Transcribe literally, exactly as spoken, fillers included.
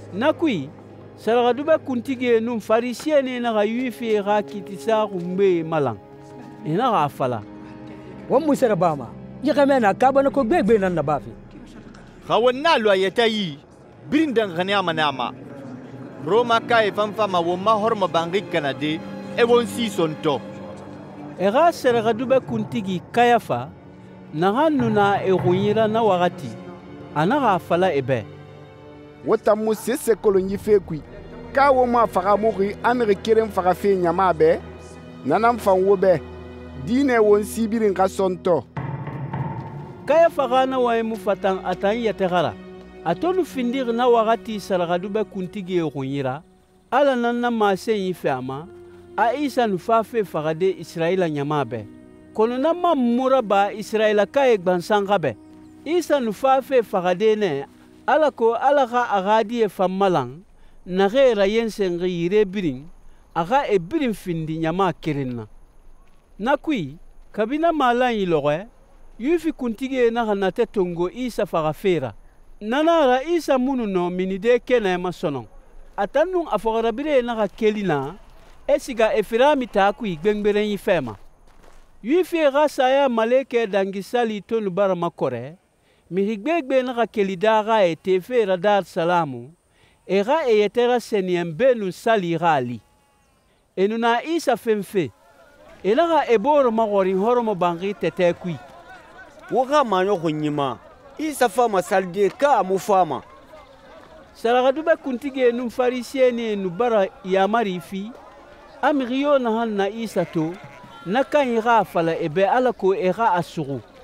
Nakui, saragaduba kuntige num farisiene na ga yuifi ga kitisa gumbe malang. Ina ga fala. Wa musara bama. Yikamena kabana ko gbegbe nan na bafi. Khawanna lo ayatayi. Birindan ghanyama nama. Roma kai famfama wo mahorma bangi kanade e won si sonto. Ega saragaduba kuntigi kayafa na hannuna e gunyira na wagati. Ana ga fala ebe. Wata mu sese kolonyi fe kui ka wo ma faga muri amere keren faga fe nyama be nanam fan wo be dine won sibirin ka sonto kaya faga na wa mu fatan atan ya tegara atonu findir na wagati salagadu be kuntigi gunyira ala nan na ma se yi fama a isa nu fa fe faga de israila nyama be kono na ma mura ba israila ka e gbansanga be isa nu fa fe faga de ne ala ko ala ga agadi e fammalang na gera yensen ga yire birin aga e birin findi nyama kirinna nakui kabina malan yiloge yufi kuntige na hana te tongo isa faga fera nanara isa munu no minide kena ma sonon atannun afogara bire na ga kelina esiga efirami ta kui gbengberen yi fema yufi ga saya maleke dangisali tonu barama kore mi higbegbe na ka kelidaga e tefe radar salamu e ga e yetera senien benu sali gali enu na isa femfe e na ga eboro magori horomo bangi tetekui woga manyo kunyima isa fama salde ka mu fama saragadu be kuntige num farisiene nu bara yamari fi amiriyo na han na isa to na kan ga fala ebe alako e ga asuru